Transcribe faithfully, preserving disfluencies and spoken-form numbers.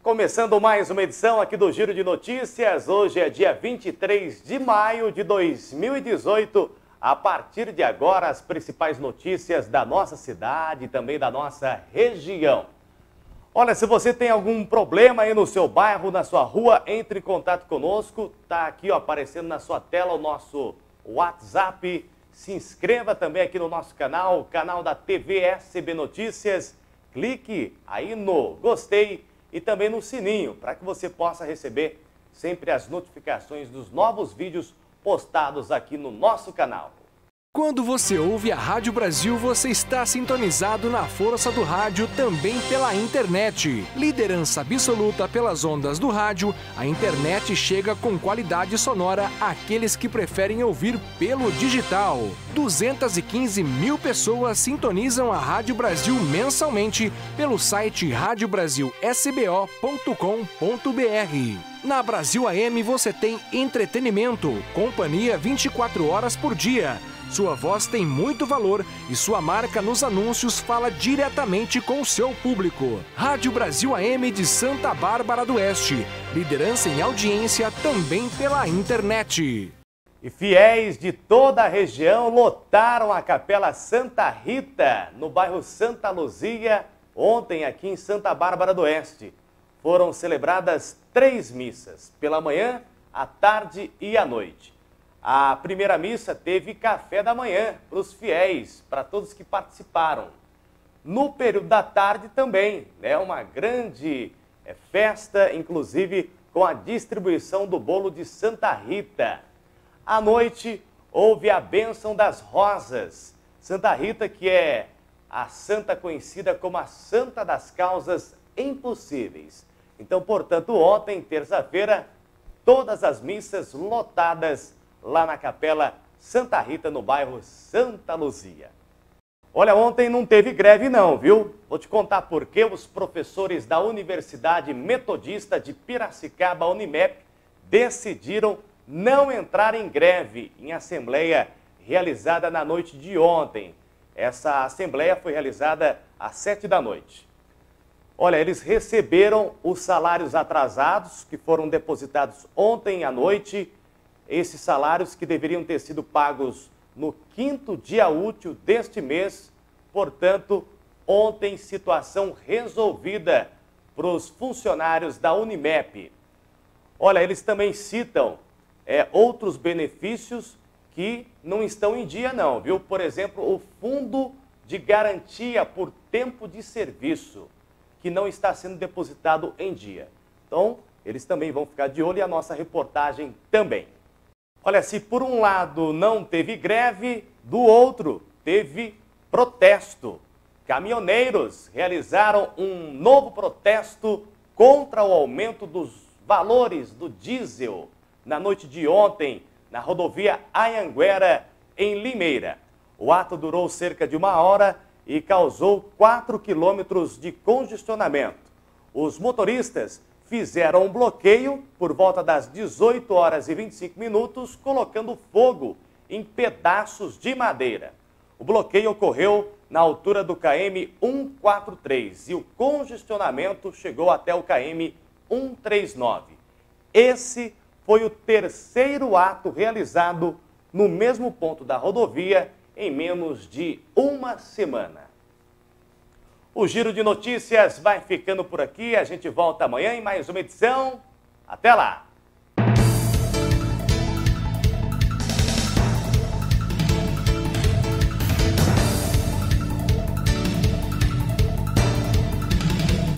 Começando mais uma edição aqui do Giro de Notícias. Hoje é dia vinte e três de maio de dois mil e dezoito. A partir de agora, as principais notícias da nossa cidade e também da nossa região. Olha, se você tem algum problema aí no seu bairro, na sua rua, entre em contato conosco. Está aqui ó, aparecendo na sua tela o nosso WhatsApp. Se inscreva também aqui no nosso canal, o canal da T V S B Notícias. Clique aí no gostei e também no sininho, para que você possa receber sempre as notificações dos novos vídeos postados aqui no nosso canal. Quando você ouve a Rádio Brasil, você está sintonizado na força do rádio também pela internet. Liderança absoluta pelas ondas do rádio, a internet chega com qualidade sonora àqueles que preferem ouvir pelo digital. duzentas e quinze mil pessoas sintonizam a Rádio Brasil mensalmente pelo site rádio brasil s b o ponto com ponto b r. Na Brasil A M você tem entretenimento, companhia vinte e quatro horas por dia. Sua voz tem muito valor e sua marca nos anúncios fala diretamente com o seu público. Rádio Brasil A M de Santa Bárbara do Oeste. Liderança em audiência também pela internet. E fiéis de toda a região lotaram a Capela Santa Rita, no bairro Santa Luzia, ontem aqui em Santa Bárbara do Oeste. Foram celebradas três missas, pela manhã, à tarde e à noite. A primeira missa teve café da manhã para os fiéis, para todos que participaram. No período da tarde também, né, uma grande é, festa, inclusive com a distribuição do bolo de Santa Rita. À noite houve a bênção das rosas. Santa Rita, que é a santa conhecida como a Santa das Causas Impossíveis. Então, portanto, ontem, terça-feira, todas as missas lotadas lá na Capela Santa Rita, no bairro Santa Luzia. Olha, ontem não teve greve não, viu? Vou te contar por que os professores da Universidade Metodista de Piracicaba, Unimep, decidiram não entrar em greve em assembleia realizada na noite de ontem. Essa assembleia foi realizada às sete da noite. Olha, eles receberam os salários atrasados que foram depositados ontem à noite. Esses salários que deveriam ter sido pagos no quinto dia útil deste mês. Portanto, ontem situação resolvida para os funcionários da Unimep. Olha, eles também citam é, outros benefícios que não estão em dia não, viu? Por exemplo, o Fundo de Garantia por Tempo de Serviço, que não está sendo depositado em dia. Então, eles também vão ficar de olho e a nossa reportagem também. Olha, se por um lado não teve greve, do outro teve protesto. Caminhoneiros realizaram um novo protesto contra o aumento dos valores do diesel na noite de ontem, na rodovia Anhanguera, em Limeira. O ato durou cerca de uma hora e causou quatro quilômetros de congestionamento. Os motoristas fizeram um bloqueio por volta das dezoito horas e vinte e cinco minutos, colocando fogo em pedaços de madeira. O bloqueio ocorreu na altura do K M cento e quarenta e três e o congestionamento chegou até o K M cento e trinta e nove. Esse foi o terceiro ato realizado no mesmo ponto da rodovia em menos de uma semana. O Giro de Notícias vai ficando por aqui. A gente volta amanhã em mais uma edição. Até lá!